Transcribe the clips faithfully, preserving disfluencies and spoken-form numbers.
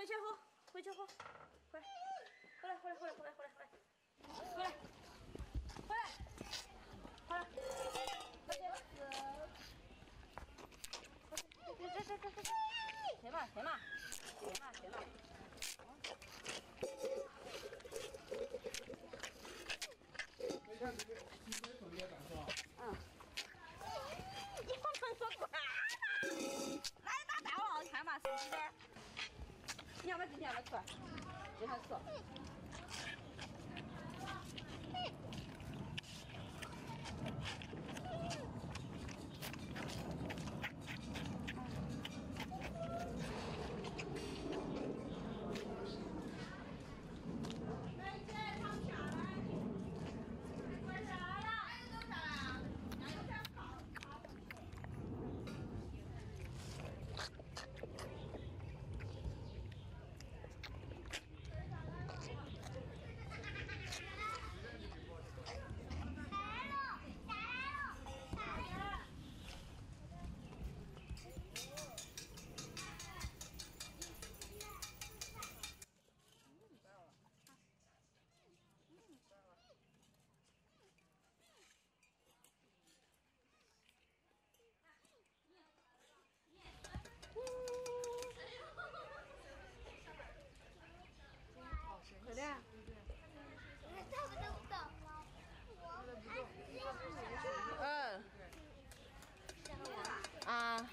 回去喝，回去喝，回来，回来，回来，回来，回来，回来，回来，回来，回来，回来，快点，这这这这这，行吧，行吧，行吧，行吧。 你看这个，你这手机也敢是吧？ 嗯。你不能说管嘛，来打大王看嘛，手机点。你要不要今天要不要吃？今天吃。 快点！ 他不动动， 嗯。啊。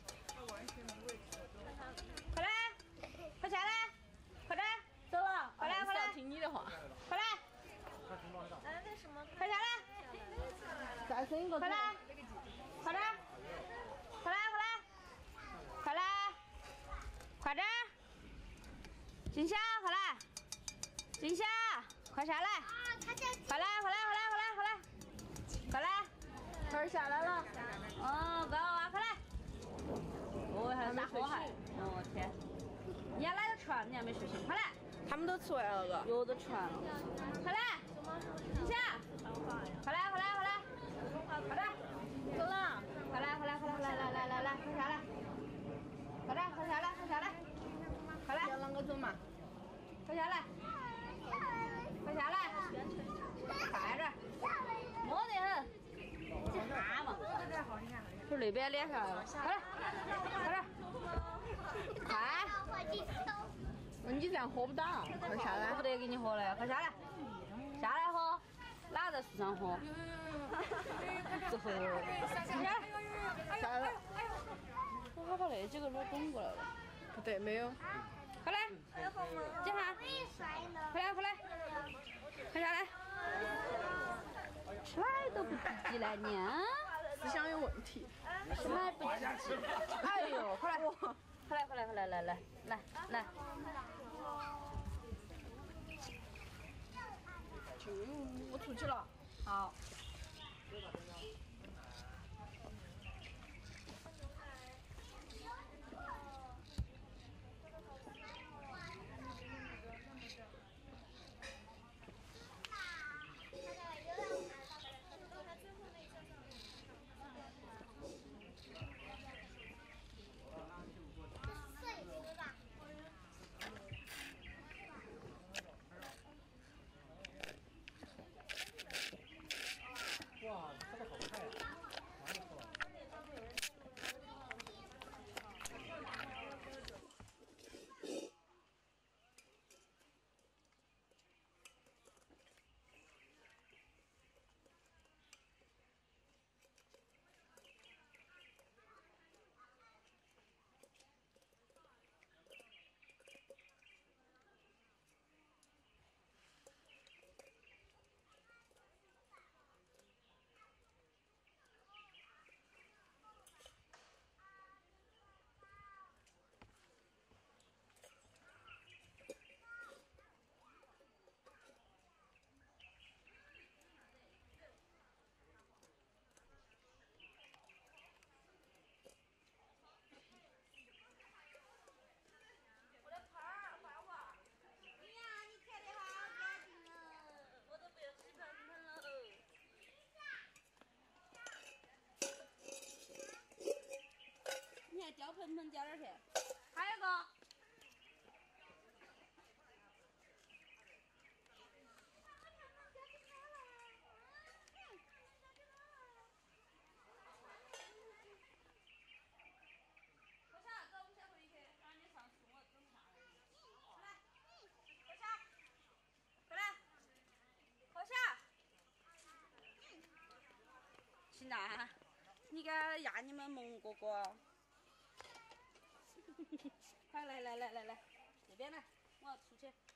快来，快下来，快点，走了，快来，快来， 听你的话， 快来， 哎，为什么？ 快下来， 再生一个。 快来，快点，快来，快来，快来，快点，静香，快来。静香，快下来！快来，快来，快来，快来，快来，快来！ 快点下来了。 哦，乖娃娃，快来！哦，还打火还，哦天！你家哪个吃完？你还没睡醒？快来！ 他们都吃完了个。 哟，都吃完了。快来！静香，快来，快来，快来！快点，走了！快来，快来，快来，来来来来来，快下来！快点，快下来，快下来！快来！ 要啷个走嘛？ 快下来！快下来！快点！摸得很，这蛤蟆。就那边脸上，快点，快点，快！ 你这样喝不到，快下来！ 我不得给你喝了，快下来！下来喝，哪在树上喝？这喝， 下来了。 我把那几个都拱过来了。 不对，没有。 快来，接下，快来，快来，快下来！吃奶都不积极了，娘。 思想有问题。 吃奶不积极。哎呦，快来，快来，快来，快来，来来来来。 就我出去了。 好。 哇，这个好快啊！哪里错了？掉盆盆浇点去，还有个， 行呐，你敢压你们萌哥哥？快来来来来来，这边来，我要出去。